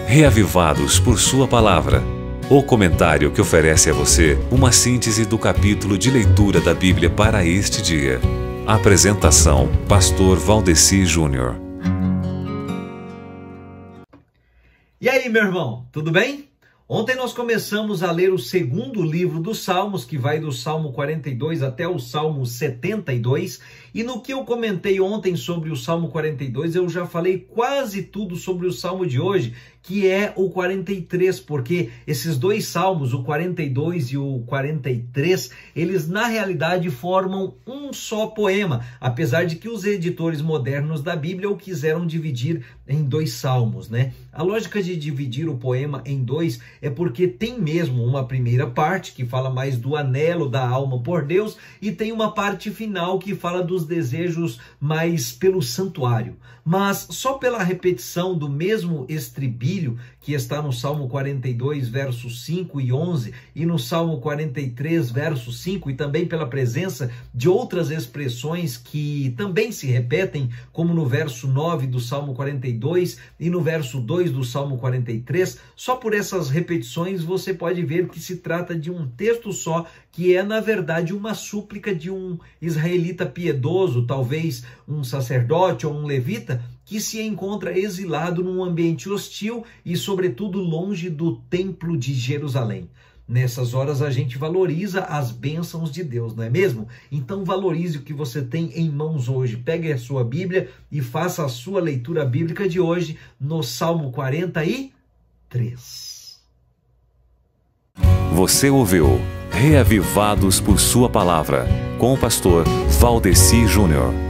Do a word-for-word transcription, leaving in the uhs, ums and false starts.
Reavivados por Sua Palavra. O comentário que oferece a você uma síntese do capítulo de leitura da Bíblia para este dia. Apresentação: Pastor Valdeci Júnior. E aí, meu irmão, tudo bem? Ontem nós começamos a ler o segundo livro dos Salmos, que vai do Salmo quarenta e dois até o Salmo setenta e dois. E no que eu comentei ontem sobre o Salmo quarenta e dois, eu já falei quase tudo sobre o Salmo de hoje, que é o quarenta e três, porque esses dois salmos, o quarenta e dois e o quarenta e três, eles na realidade formam um só poema, apesar de que os editores modernos da Bíblia o quiseram dividir em dois salmos, né? A lógica de dividir o poema em dois é porque tem mesmo uma primeira parte que fala mais do anelo da alma por Deus e tem uma parte final que fala dos desejos mais pelo santuário. Mas só pela repetição do mesmo estribilho que está no Salmo quarenta e dois, versos cinco e onze, e no Salmo quarenta e três, verso cinco, e também pela presença de outras expressões que também se repetem, como no verso nove do Salmo quarenta e dois e no verso dois do Salmo quarenta e três, só por essas repetições você pode ver que se trata de um texto só, que é, na verdade, uma súplica de um israelita piedoso, talvez um sacerdote ou um levita, que se encontra exilado num ambiente hostil e, sobretudo, longe do templo de Jerusalém. Nessas horas a gente valoriza as bênçãos de Deus, não é mesmo? Então valorize o que você tem em mãos hoje. Pegue a sua Bíblia e faça a sua leitura bíblica de hoje no Salmo quarenta e três. Você ouviu Reavivados por Sua Palavra, com o pastor Valdeci Júnior.